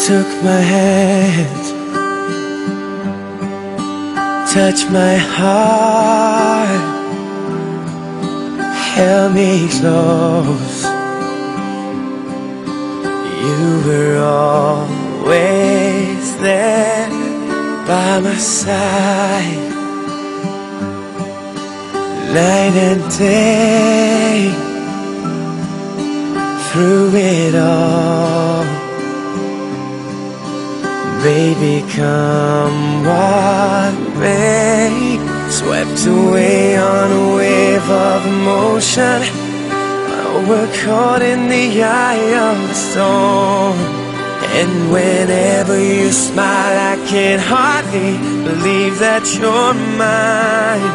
took my hand, touched my heart, held me close. You were always there by my side, night and day, through it all. Baby, come what may, swept away on a wave of emotion. We're caught in the eye of the storm, and whenever you smile I can hardly believe that you're mine.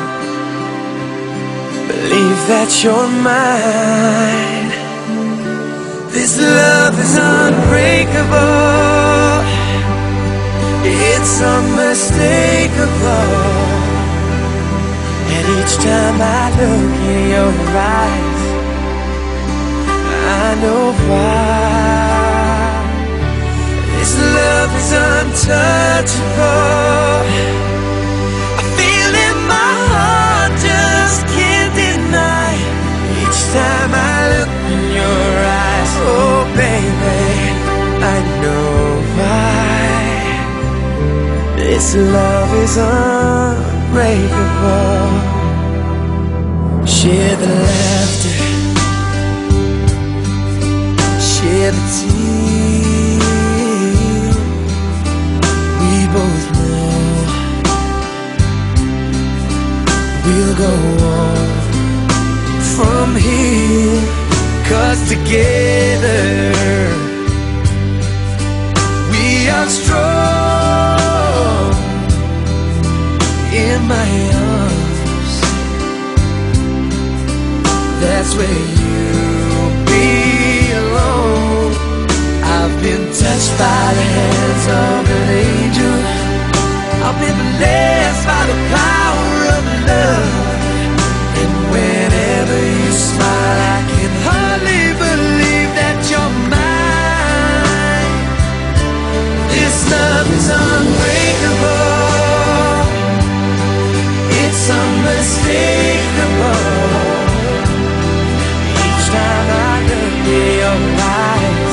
Believe that you're mine. This love is unbreakable, it's unmistakable, and each time I look in your eyes I know why. This love is untouchable, I feel in my heart, just can't deny. Each time I look in your eyes, oh baby, I know why. This love is unbreakable. Share the laughter, share the tears. We both know we'll go on from here, 'cause together we are strong. In my arms, that's where you belong. I've been touched by the hands of an angel, I've been blessed by the power of love, and whenever you smile I can hardly believe that you're mine. This love is unbreakable, it's unmistakable. Each time I look in your eyes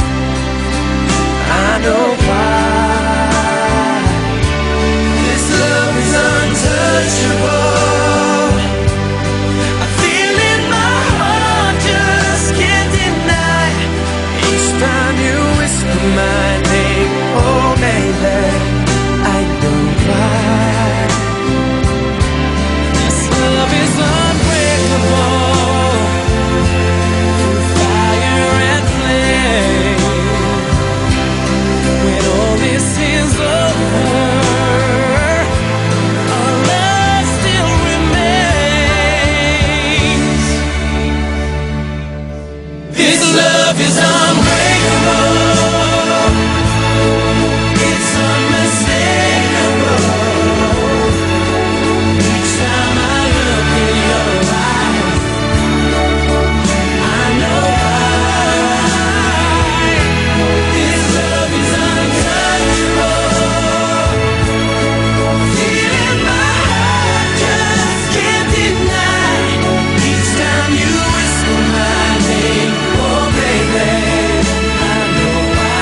I know why. This love is untouchable, I feel in my heart, just can't deny. Each time you whisper my name, oh baby, I know why. This love is unbreakable, fire and flame. When all this is over, our love still remains. This love is unbreakable, it's unmistakable. Each time I look in your eyes I know why. This love is untouchable, feel in my heart, just can't deny. Each time you whisper my name, oh baby, I know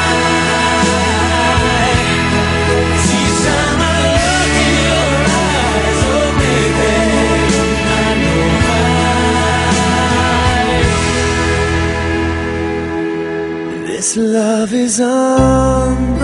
why. Each time I look in your eyes, oh baby, I know why. This love is unbreakable.